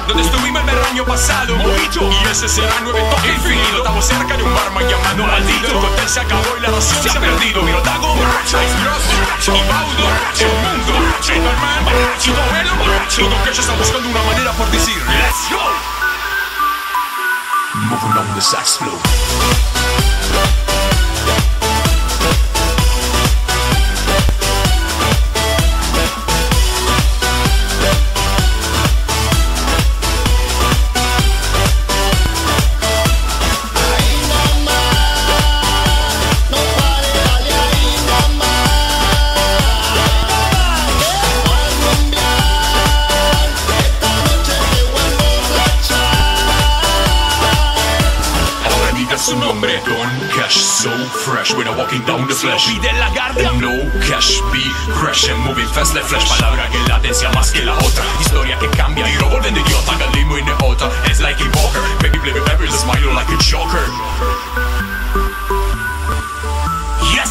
donde estuvimos el año pasado. Mojito, y ese será 9 toques infinito. Estamos cerca de un barman llamado Maldito. El cóctel se acabó y la ración se ha perdido. Mirotago, Ice Gross, y Baudo, el mundo, Enderman, y Dobelo. Todo que ellos están buscando una manera por decir Let's go. Moving on the sax flow. Su nombre, Don Cash, so fresh when I'm walking down the flesh. Pide la guardia, no cash, be fresh and moving fast like flash. Palabra que latencia más que la otra. Historia que cambia y revuelven de idiota. Galimo y neota, it's like in poker. Baby play with pepper, the smile like a joker. Yes!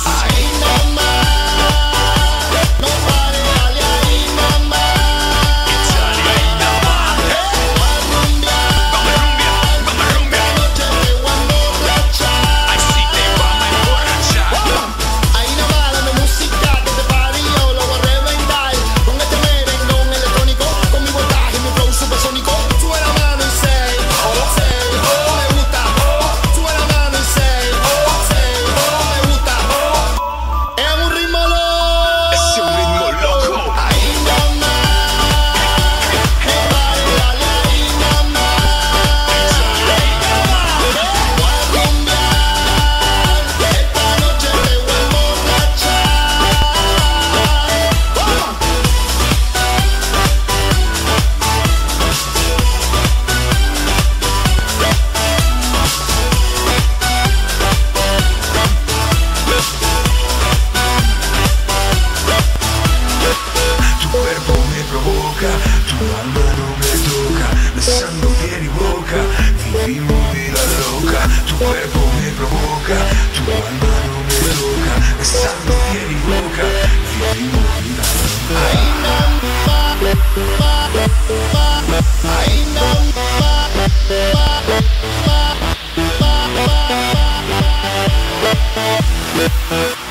Tu alma no me toca, besando piel y boca, vivimos vida loca. Tu cuerpo me provoca, tu alma no me toca, besando piel y boca, vivimos vida loca.